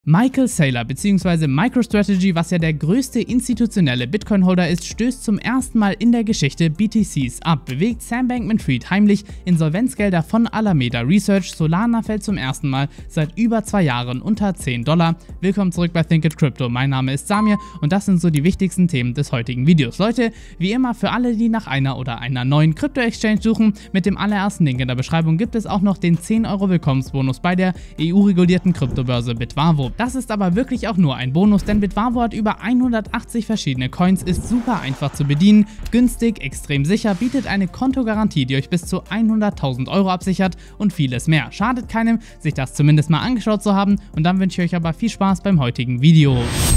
Michael Saylor bzw. MicroStrategy, was ja der größte institutionelle Bitcoin-Holder ist, stößt zum ersten Mal in der Geschichte BTCs ab, bewegt Sam Bankman-Fried heimlich Insolvenzgelder von Alameda Research, Solana fällt zum ersten Mal seit über 2 Jahren unter $10. Willkommen zurück bei Think It Crypto, mein Name ist Samir und das sind so die wichtigsten Themen des heutigen Videos. Leute, wie immer für alle, die nach einer oder einer neuen Krypto-Exchange suchen, mit dem allerersten Link in der Beschreibung gibt es auch noch den 10 € Willkommensbonus bei der EU-regulierten Kryptobörse Bitwavo. Das ist aber wirklich auch nur ein Bonus, denn Bitwavo hat über 180 verschiedene Coins, ist super einfach zu bedienen, günstig, extrem sicher, bietet eine Kontogarantie, die euch bis zu 100.000 € absichert und vieles mehr. Schadet keinem, sich das zumindest mal angeschaut zu haben und dann wünsche ich euch aber viel Spaß beim heutigen Video.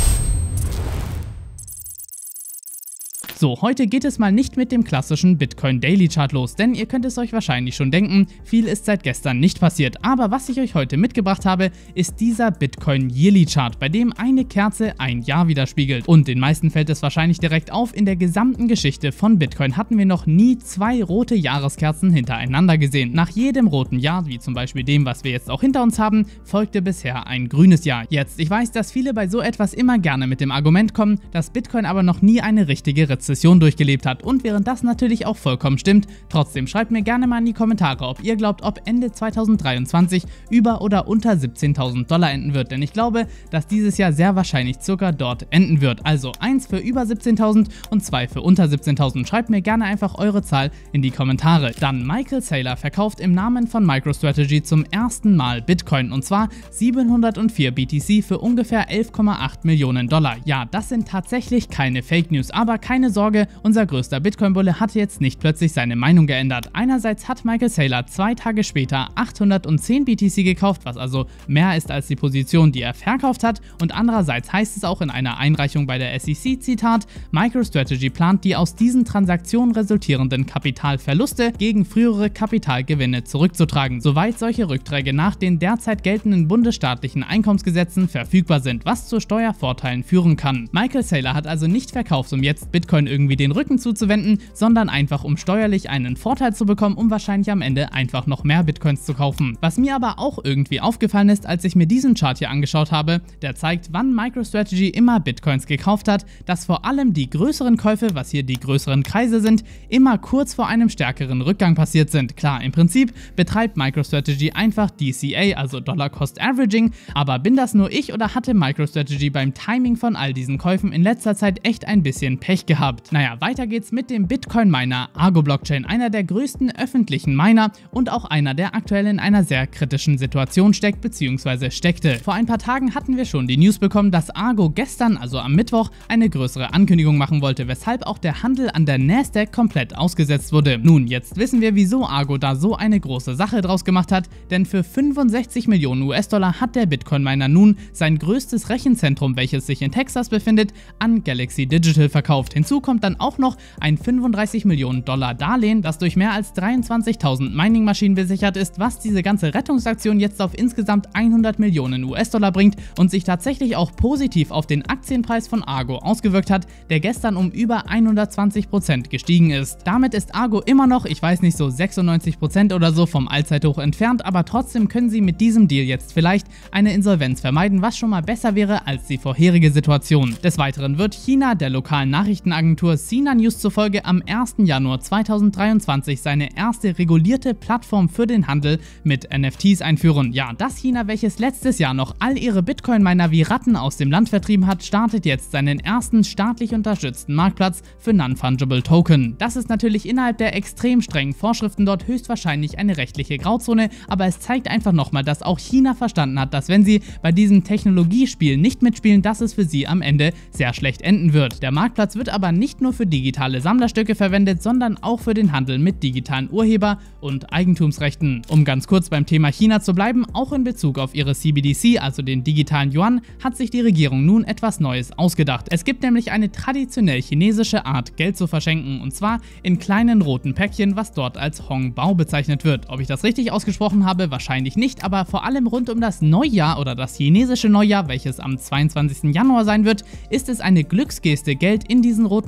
So, heute geht es mal nicht mit dem klassischen Bitcoin Daily Chart los, denn ihr könnt es euch wahrscheinlich schon denken, viel ist seit gestern nicht passiert. Aber was ich euch heute mitgebracht habe, ist dieser Bitcoin Yearly Chart, bei dem eine Kerze ein Jahr widerspiegelt. Und den meisten fällt es wahrscheinlich direkt auf, in der gesamten Geschichte von Bitcoin hatten wir noch nie 2 rote Jahreskerzen hintereinander gesehen. Nach jedem roten Jahr, wie zum Beispiel dem, was wir jetzt auch hinter uns haben, folgte bisher ein grünes Jahr. Jetzt, ich weiß, dass viele bei so etwas immer gerne mit dem Argument kommen, dass Bitcoin aber noch nie eine richtige Rezession durchgelebt hat, und während das natürlich auch vollkommen stimmt, trotzdem schreibt mir gerne mal in die Kommentare, ob ihr glaubt, ob Ende 2023 über oder unter $17.000 enden wird, denn ich glaube, dass dieses Jahr sehr wahrscheinlich circa dort enden wird. Also 1 für über 17.000 und 2 für unter 17.000. Schreibt mir gerne einfach eure Zahl in die Kommentare. Dann Michael Saylor verkauft im Namen von MicroStrategy zum ersten Mal Bitcoin, und zwar 704 BTC für ungefähr $11,8 Millionen. Ja, das sind tatsächlich keine Fake News, aber keine Sorge, unser größter Bitcoin-Bulle hat jetzt nicht plötzlich seine Meinung geändert. Einerseits hat Michael Saylor 2 Tage später 810 BTC gekauft, was also mehr ist als die Position, die er verkauft hat, und andererseits heißt es auch in einer Einreichung bei der SEC, Zitat, MicroStrategy plant die aus diesen Transaktionen resultierenden Kapitalverluste gegen frühere Kapitalgewinne zurückzutragen, soweit solche Rückträge nach den derzeit geltenden bundesstaatlichen Einkommensgesetzen verfügbar sind, was zu Steuervorteilen führen kann. Michael Saylor hat also nicht verkauft, um jetzt Bitcoin irgendwie den Rücken zuzuwenden, sondern einfach um steuerlich einen Vorteil zu bekommen, um wahrscheinlich am Ende einfach noch mehr Bitcoins zu kaufen. Was mir aber auch irgendwie aufgefallen ist, als ich mir diesen Chart hier angeschaut habe, der zeigt, wann MicroStrategy immer Bitcoins gekauft hat, dass vor allem die größeren Käufe, was hier die größeren Kreise sind, immer kurz vor einem stärkeren Rückgang passiert sind. Klar, im Prinzip betreibt MicroStrategy einfach DCA, also Dollar Cost Averaging, aber bin das nur ich oder hatte MicroStrategy beim Timing von all diesen Käufen in letzter Zeit echt ein bisschen Pech gehabt? Naja, weiter geht's mit dem Bitcoin-Miner Argo Blockchain, einer der größten öffentlichen Miner und auch einer, der aktuell in einer sehr kritischen Situation steckt bzw. steckte. Vor ein paar Tagen hatten wir schon die News bekommen, dass Argo gestern, also am Mittwoch, eine größere Ankündigung machen wollte, weshalb auch der Handel an der Nasdaq komplett ausgesetzt wurde. Nun, jetzt wissen wir, wieso Argo da so eine große Sache draus gemacht hat, denn für 65 Millionen US-Dollar hat der Bitcoin-Miner nun sein größtes Rechenzentrum, welches sich in Texas befindet, an Galaxy Digital verkauft. Hinzu kommt dann auch noch ein 35 Millionen Dollar Darlehen, das durch mehr als 23.000 Mining-Maschinen besichert ist, was diese ganze Rettungsaktion jetzt auf insgesamt 100 Millionen US-Dollar bringt und sich tatsächlich auch positiv auf den Aktienpreis von Argo ausgewirkt hat, der gestern um über 120% gestiegen ist. Damit ist Argo immer noch, ich weiß nicht, so 96% oder so vom Allzeithoch entfernt, aber trotzdem können sie mit diesem Deal jetzt vielleicht eine Insolvenz vermeiden, was schon mal besser wäre als die vorherige Situation. Des Weiteren wird China der lokalen Nachrichtenagentur Sina News zufolge am 1. Januar 2023 seine erste regulierte Plattform für den Handel mit NFTs einführen. Ja, das China, welches letztes Jahr noch all ihre Bitcoin-Miner wie Ratten aus dem Land vertrieben hat, startet jetzt seinen ersten staatlich unterstützten Marktplatz für Non-Fungible Token. Das ist natürlich innerhalb der extrem strengen Vorschriften dort höchstwahrscheinlich eine rechtliche Grauzone, aber es zeigt einfach nochmal, dass auch China verstanden hat, dass wenn sie bei diesem Technologiespiel nicht mitspielen, dass es für sie am Ende sehr schlecht enden wird. Der Marktplatz wird aber nicht nur für digitale Sammlerstücke verwendet, sondern auch für den Handel mit digitalen Urheber- und Eigentumsrechten. Um ganz kurz beim Thema China zu bleiben, auch in Bezug auf ihre CBDC, also den digitalen Yuan, hat sich die Regierung nun etwas Neues ausgedacht. Es gibt nämlich eine traditionell chinesische Art, Geld zu verschenken, und zwar in kleinen roten Päckchen, was dort als Hongbao bezeichnet wird. Ob ich das richtig ausgesprochen habe, wahrscheinlich nicht, aber vor allem rund um das Neujahr oder das chinesische Neujahr, welches am 22. Januar sein wird, ist es eine Glücksgeste, Geld in diesen roten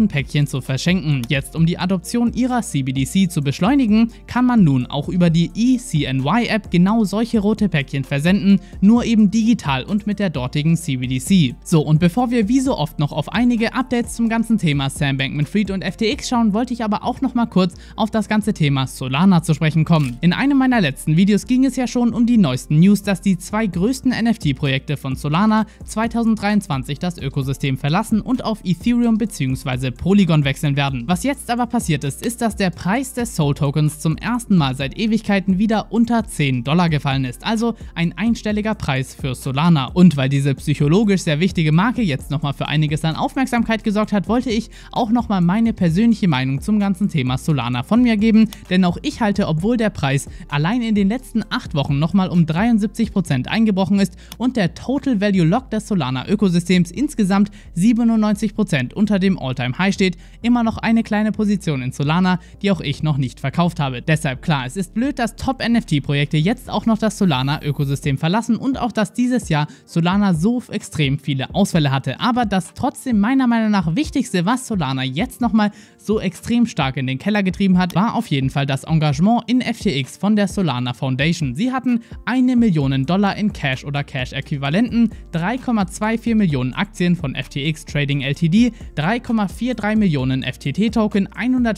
roten Päckchen zu verschenken. Jetzt, um die Adoption ihrer CBDC zu beschleunigen, kann man nun auch über die eCNY-App genau solche rote Päckchen versenden, nur eben digital und mit der dortigen CBDC. So, und bevor wir wie so oft noch auf einige Updates zum ganzen Thema Sam Bankman-Fried und FTX schauen, wollte ich aber auch noch mal kurz auf das ganze Thema Solana zu sprechen kommen. In einem meiner letzten Videos ging es ja schon um die neuesten News, dass die zwei größten NFT-Projekte von Solana 2023 das Ökosystem verlassen und auf Ethereum bzw. Polygon wechseln werden. Was jetzt aber passiert ist, dass der Preis des Sol Tokens zum ersten Mal seit Ewigkeiten wieder unter $10 gefallen ist, also ein einstelliger Preis für Solana. Und weil diese psychologisch sehr wichtige Marke jetzt nochmal für einiges an Aufmerksamkeit gesorgt hat, wollte ich auch nochmal meine persönliche Meinung zum ganzen Thema Solana von mir geben, denn auch ich halte, obwohl der Preis allein in den letzten 8 Wochen nochmal um 73% eingebrochen ist und der Total Value Lock des Solana-Ökosystems insgesamt 97% unter dem All-Time-High steht, immer noch eine kleine Position in Solana, die auch ich noch nicht verkauft habe. Deshalb klar, es ist blöd, dass Top-NFT-Projekte jetzt auch noch das Solana-Ökosystem verlassen und auch, dass dieses Jahr Solana so extrem viele Ausfälle hatte. Aber das trotzdem meiner Meinung nach Wichtigste, was Solana jetzt nochmal so extrem stark in den Keller getrieben hat, war auf jeden Fall das Engagement in FTX von der Solana Foundation. Sie hatten $1 Million in Cash oder Cash-Äquivalenten, 3,24 Millionen Aktien von FTX Trading Ltd, 3,43 Millionen FTT-Token,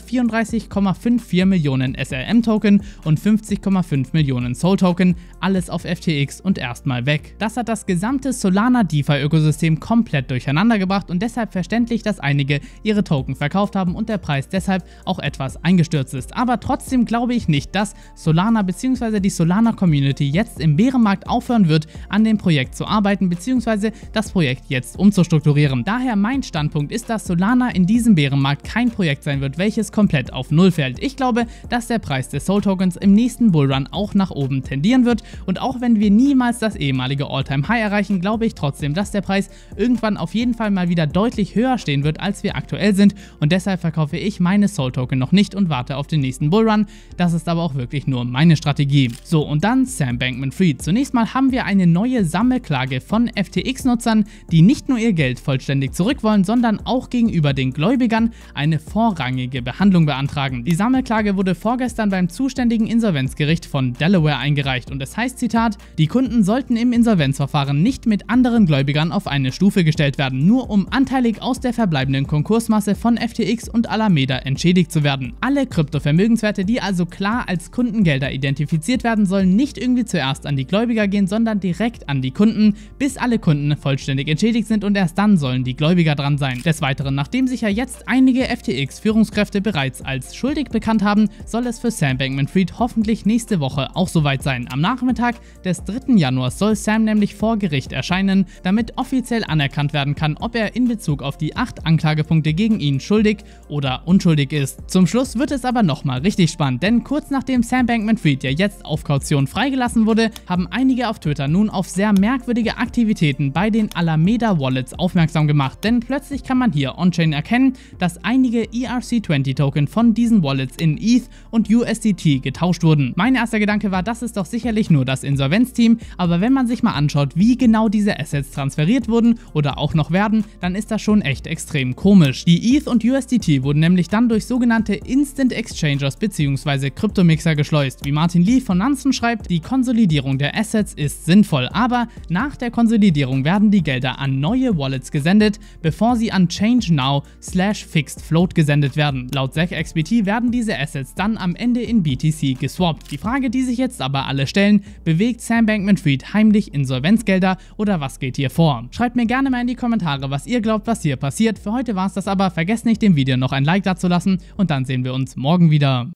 134,54 Millionen SLM-Token und 50,5 Millionen Sol-Token, alles auf FTX und erstmal weg. Das hat das gesamte Solana DeFi-Ökosystem komplett durcheinander gebracht und deshalb verständlich, dass einige ihre Token verkauft haben und der Preis deshalb auch etwas eingestürzt ist. Aber trotzdem glaube ich nicht, dass Solana bzw. die Solana-Community jetzt im Bärenmarkt aufhören wird, an dem Projekt zu arbeiten bzw. das Projekt jetzt umzustrukturieren. Daher mein Standpunkt ist, dass Solana in diesem Bärenmarkt kein Projekt sein wird, welches komplett auf Null fällt. Ich glaube, dass der Preis des Sol-Tokens im nächsten Bullrun auch nach oben tendieren wird und auch wenn wir niemals das ehemalige All-Time-High erreichen, glaube ich trotzdem, dass der Preis irgendwann auf jeden Fall mal wieder deutlich höher stehen wird, als wir aktuell sind und deshalb verkaufe ich meine Sol-Token noch nicht und warte auf den nächsten Bullrun. Das ist aber auch wirklich nur meine Strategie. So, und dann Sam Bankman-Fried. Zunächst mal haben wir eine neue Sammelklage von FTX-Nutzern, die nicht nur ihr Geld vollständig zurück wollen, sondern auch gegenüber den Gläubigern eine vorrangige Behandlung beantragen. Die Sammelklage wurde vorgestern beim zuständigen Insolvenzgericht von Delaware eingereicht und es heißt, Zitat, die Kunden sollten im Insolvenzverfahren nicht mit anderen Gläubigern auf eine Stufe gestellt werden, nur um anteilig aus der verbleibenden Konkursmasse von FTX und Alameda entschädigt zu werden. Alle Kryptovermögenswerte, die also klar als Kundengelder identifiziert werden, sollen nicht irgendwie zuerst an die Gläubiger gehen, sondern direkt an die Kunden, bis alle Kunden vollständig entschädigt sind und erst dann sollen die Gläubiger dran sein. Des Weiteren, nachdem sich ja jetzt einige FTX-Führungskräfte bereits als schuldig bekannt haben, soll es für Sam Bankman-Fried hoffentlich nächste Woche auch soweit sein. Am Nachmittag des 3. Januars soll Sam nämlich vor Gericht erscheinen, damit offiziell anerkannt werden kann, ob er in Bezug auf die 8 Anklagepunkte gegen ihn schuldig oder unschuldig ist. Zum Schluss wird es aber nochmal richtig spannend, denn kurz nachdem Sam Bankman-Fried ja jetzt auf Kaution freigelassen wurde, haben einige auf Twitter nun auf sehr merkwürdige Aktivitäten bei den Alameda Wallets aufmerksam gemacht, denn plötzlich kann man hier on-chain erkennen, dass einige ERC20-Token von diesen Wallets in ETH und USDT getauscht wurden. Mein erster Gedanke war, das ist doch sicherlich nur das Insolvenzteam, aber wenn man sich mal anschaut, wie genau diese Assets transferiert wurden oder auch noch werden, dann ist das schon echt extrem komisch. Die ETH und USDT wurden nämlich dann durch sogenannte Instant Exchangers bzw. Kryptomixer geschleust. Wie Martin Lee von Nansen schreibt, die Konsolidierung der Assets ist sinnvoll, aber nach der Konsolidierung werden die Gelder an neue Wallets gesendet, bevor sie an ChangeNow/Fixed Float gesendet werden. Laut ZachXBT werden diese Assets dann am Ende in BTC geswappt. Die Frage, die sich jetzt aber alle stellen, bewegt Sam Bankman-Fried heimlich Insolvenzgelder oder was geht hier vor? Schreibt mir gerne mal in die Kommentare, was ihr glaubt, was hier passiert. Für heute war es das aber. Vergesst nicht, dem Video noch ein Like dazulassen und dann sehen wir uns morgen wieder.